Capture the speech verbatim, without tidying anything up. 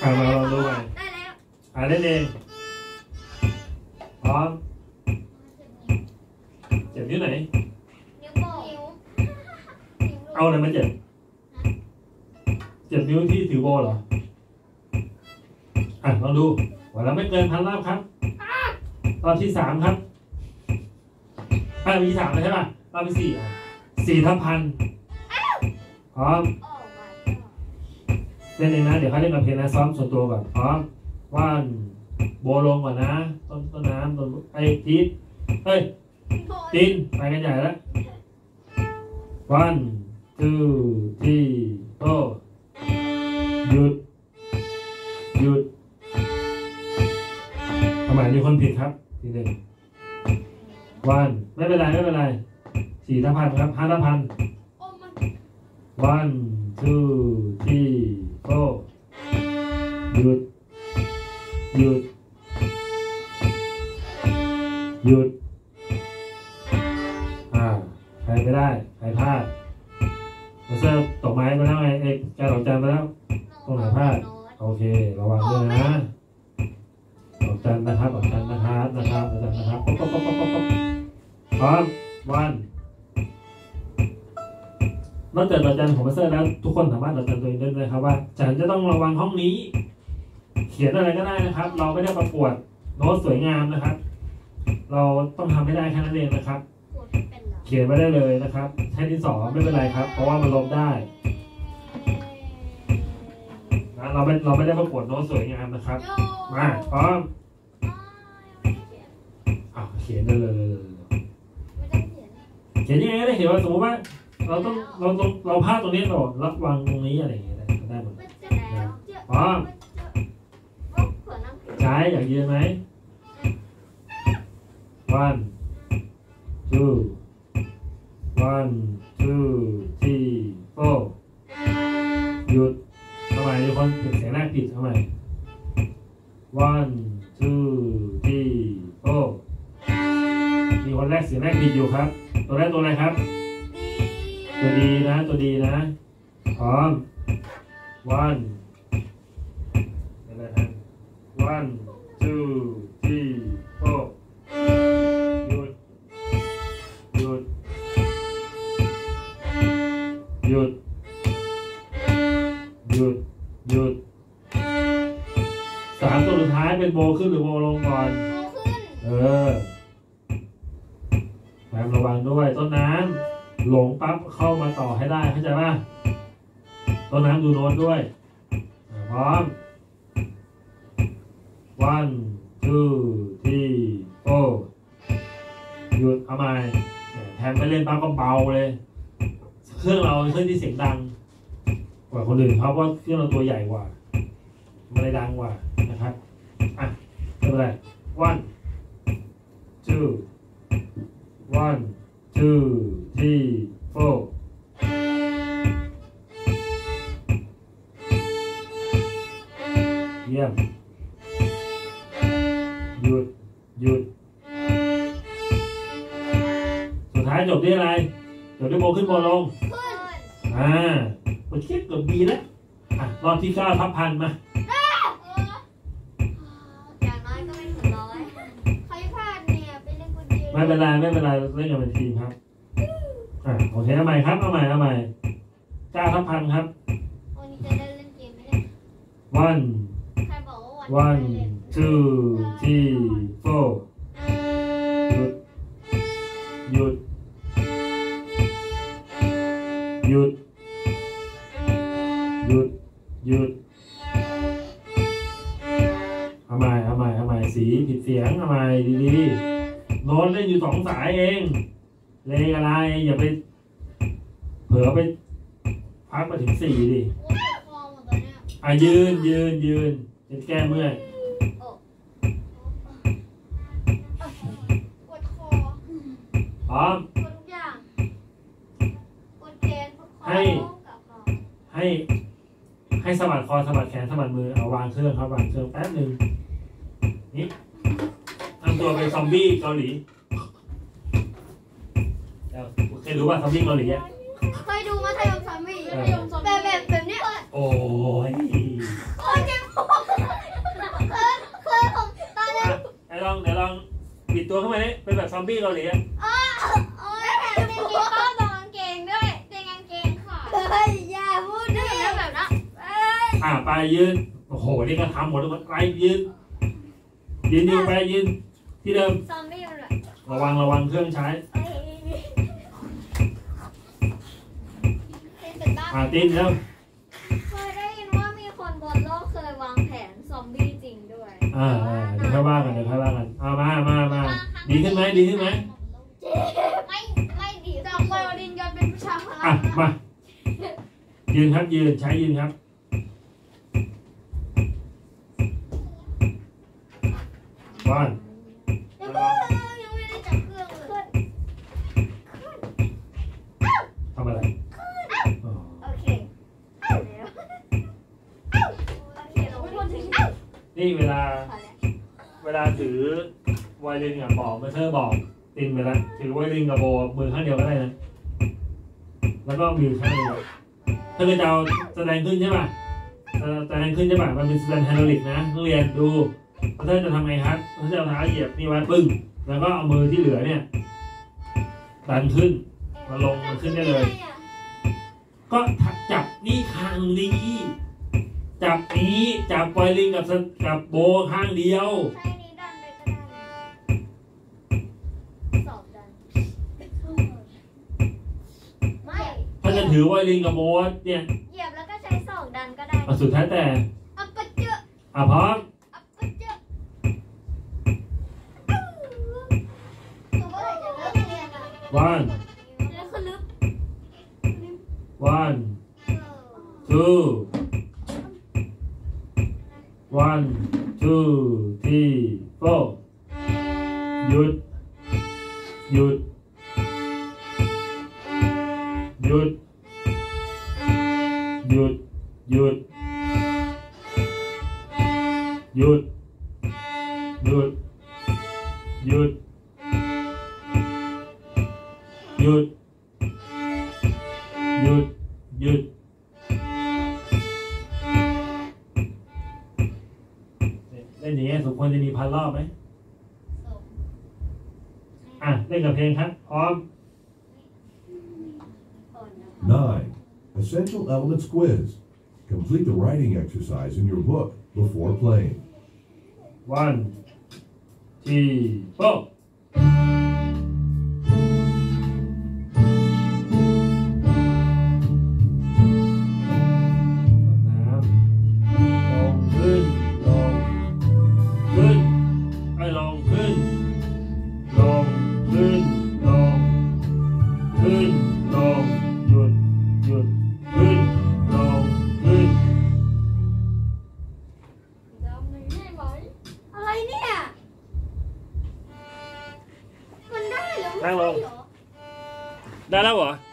อ่ามาลองดูใหม่ได้แล้วอ่าเล่นเองพร้อมเจ็บนิ้วไหนนิ้วโป้งเอาอะไรมาเจ็บเจ็บนิ้วที่ถือโบเหรออ่ะลองดูวันละไม่เกินพันรอบครับรอบที่สามครับอ่ะรอบที่สามเลยใช่ป่ะรอบที่สี่อ่ะสี่ทับพันพร้อมเล่นเองนะเดี๋ยวเขาเล่นกับเพลงนะซ้อมส่วนตัวก่อนพร้อมว่านโบลงก่อนนะต้นต้นน้ำต้นไอ้ทีดเฮ้ยตีนไปกันใหญ่แล้ววันทูทีโตหยุดหยุดทำไมมีคนผิดครับทีหนึ่งวันไม่เป็นไรไม่เป็นไรสี่ทับพันครับห้าทับพันวันทูทีโตหยุดหยุดหยุดอ่าใครไม่ได้ใครพลาดมาเซอร์ตกไม้มาแล้วไงเอกแกตกจันมาแล้วตรงไหนพลาดโอเคระวังด้วยนะตกจันนะครับตกจันนะครับนะครับตกจันนะครับป๊อปป๊อปป๊อปป๊อปป๊อปพร้อมวันนอกจากตกจันของมาเซอร์แล้วทุกคนสามารถตกจันตัวเองได้เลยครับว่าฉันจะต้องระวังห้องนี้เขียนอะไรก็ได้นะครับเราไม่ได้ประกวดโน้ตสวยงามนะครับเราต้องทำให้ได้แค่นั้นเองนะครับเขียนไม่ได้เลยนะครับใช้ดินสอไม่เป็นไรครับเพราะว่ามันลบได้นะเราไม่เราไม่ได้ประกวดโน้ตสวยงามนะครับมาพร้อมอ่ะเขียนได้เลยเขียนยังไงได้เขียนว่าสมมติว่าเราต้องเราต้องเราพลาดตรงนี้เรารับวางตรงนี้อะไรอย่างเงี้ยได้หมดพร้อมใช้อยากยืนไหม one two one two three four หยุดทำไมทุกคนเสียงแรกผิดทำไม one two three four มีคนแรกเสียงแรกผิดอยู่ครับตัวแรกตัวอะไรครับตัวดีนะตัวดีนะพร้อม one one two three four หยุดหยุดหยุดหยุดหยุดสามตัวสุดท้ายเป็นโบขึ้นหรือโบลงก่อนโบขึ้นเออแถมระวังด้วยต้นน้ำหลงปั๊บเข้ามาต่อให้ได้เข้าใจป่ะต้นน้ำดูโน้ตด้วยพร้อมone two three four หยุดเอาใหม่แทนไม่เล่นปั๊บก็เบาเลยเครื่องเราเครื่องที่เสียงดังกว่าคนอื่นเพราะว่าเครื่องเราตัวใหญ่กว่ามันเลยดังกว่านะครับอ่ะไม่เป็นไร one two one two three four เยี่ยมหยุดหยุดสุดท้ายจบที่อะไรจบด้วยโบขึ้นโบลงอ่าผมคิดเกือบดีแล้วอ่ะรอบที่เก้าทับพันมาอย่างน้อยก็ไม่ถึงร้อยใครพลาดเนี่ยเป็นเล่นคนเดียวไม่เป็นไรไม่เป็นไรเล่นกันเป็นทีมครับอ่ะโอเคเอาใหม่ครับเอาใหม่เอาใหม่เก้าทับพันครับวันนี้จะได้เล่นเกมไหมเนี่ย one ใครบอกว่าวันนี้ one two three four หยุดหยุดหยุดหยุดหยุดเอาใหม่เอาใหม่เอาใหม่สีผิดเสียงเอาใหม่ดีๆโน้ตเล่นอยู่สองสายเองเลงอะไรอย่าไปเผลอไปพักมาถึงสี่ดิอ่ะยืนยืนยืนจะแก้เมื่อยปวดคอพร้อมปวดทุกอย่างปวดแขนปวดคอให้ให้ให้สะบัดคอสะบัดแขนสะบัดมือเอาวางเครื่องครับวางเครื่องแป๊บหนึ่งนี่ทำตัวเป็นซอมบี้เกาหลีเคยรู้ว่าซอมบี้เกาหลีอ่ะเคยดูมัธยมซอมบี้แบบแบบแบบเนี้ยโอ้ยโอ้ยเจ็บปวดดตัวเข้ามาเนี่ยเป็นแบบซอมบี้เกาหลีอ่ะโอ้โอ้ยแถมยังมีข้อตรงกางเกงด้วยเกงกางเกงขาดเฮ้ยอย่าพูดดิแบบนั้นเอ้ยอ่าไปยืนโอ้โหนี่ก็ทำหมดทุกคนไปยืนยืนยืนไปยืนที่เดิมซอมบี้มันแบบระวังระวังเครื่องใช้เอ้ยเป็นบ้าอ่าตีนแล้วเคยได้ยินว่ามีคนบนโลกเคยวางแผนซอมบี้จริงด้วยอ่าเดี๋ยวค่อยว่ากันเดี๋ยวค่อยว่ากันเอามามามาดีขึ้นไหมดีขึ้นไหมไม่ไม่ดีจากไวโอลินยนเป็นผู้ชายพลัอ่ะงมายืนครับยืนใช้ยืนครับบ้านยังไม่ยังไม่ได้จับเครื่องเลยทำอะไรอ๋อโอเคเอาแล้วโอเคเราไม่พูดถึงนี่เวลาพอแล้วเวลาถือไวโอลินกับบอกมาเธอบอกตินไปแล้วถือไวโอลินกับโบมือข้างเดียวก็ได้นะแล้วก็มือข้างเดียวถ้าเกิดจะเอาแสดงขึ้นใช่ป่ะแสดงขึ้นใช่ป่ะมันเป็นแสดงไฮดรอลิกนะนักเรียนดูเธอจะทำไงครับเธอจะเอาเท้าเหยียบนี่ไว้ปึ้งแล้วก็เอามือที่เหลือเนี่ยดันขึ้นมาลงมันขึ้นได้เลย ก็จับนี่ข้างนี้จับนี้จับไวโอลินกับกับโบข้างเดียวใช้นี้ดันไปก็ได้สอบดันไม่ถ้าจะถือไวโอลินกับโบเนี่ยเหยียบแล้วก็ใช้สองดันก็ได้อ่ะสุดท้ายแต่อัปปะเจาะอ่ะพร้อมอัปปะเจาะตัวเมื่อไหร่จะเลิกเรียนอ่ะ one แล้วคือลึก one two one two three four หยุดหยุดหยุดหยุดหยุดหยุดหยุดหยุดหยุดหยุดหยุดเล่นอย่างเงี้ยสมควรจะมีพันรอบไหมอ่ะเล่นกับเพลงครับพร้อม nine. Essential Elements Quiz. Complete the writing exercise in your book before playing. one two four น้ำลงขึ้นลงขึ้นไอ้ลงขึ้นลงขึ้นลงขึ้นลงหยุดหยุดขึ้นลงขึ้นอะไรเนี่ยมันได้หรือไม่นั่งลได้งเหรอได้แล้วเหรอ